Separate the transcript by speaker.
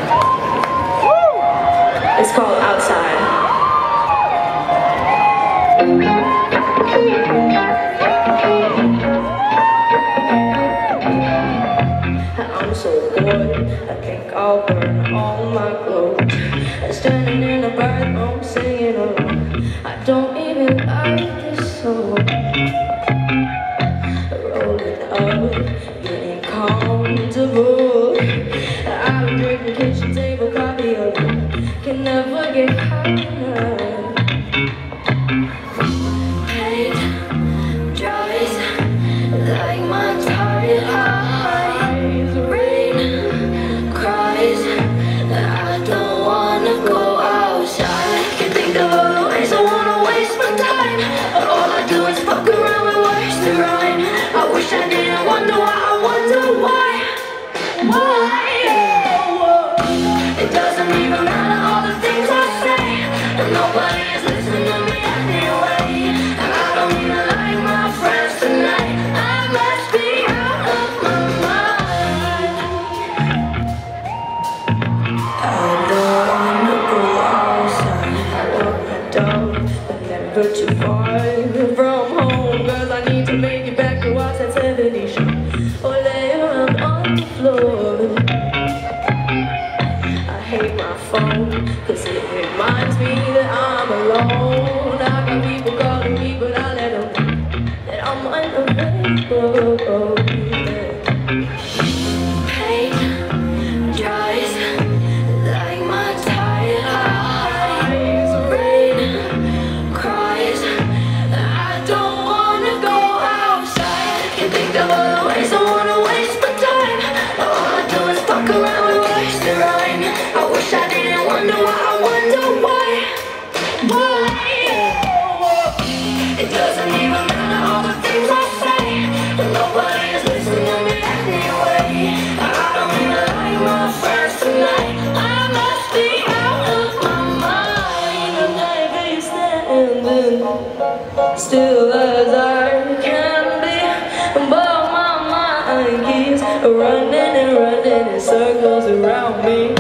Speaker 1: It's called Outside. I'm so bored, I think I'll burn all my clothes. Standing in the bathroom singing alone. I don't even like this song. Rolling up, getting comfortable. I've been drinking kitchen table coffee alone. Can never get high enough. Hate dries like my tired eyes. Rain cries. I don't wanna go outside. Can't think of all the ways I wanna waste my time. All I do is fuck around with words to rhyme. I wish I didn't wonder why. I wonder why. Why? It doesn't even matter all the things I say. And nobody is listening to me anyway. And I don't even like my friends tonight. I must be out of my mind. I don't wanna go outside. I wanna dog, but never too far from home. 'Cause I need to make it back to watch that 70s show. Or lay around on the floor. I hate my phone, 'cause it reminds me that I'm alone. I got people calling me, but I let them know that I'm unavailable. Pain dries like my tired eyes. Rain cries. I don't wanna go outside. Can't think of all the ways I wanna waste my time. All I do is fuck around with words to rhyme. I wish I didn't wonder why. I wonder why. Why? It doesn't even matter all the things I say. Nobody is listening to me anyway. I don't even like my friends tonight. I must be out of my mind. And I be standing still as I can be, but my mind keeps running and running in circles around me.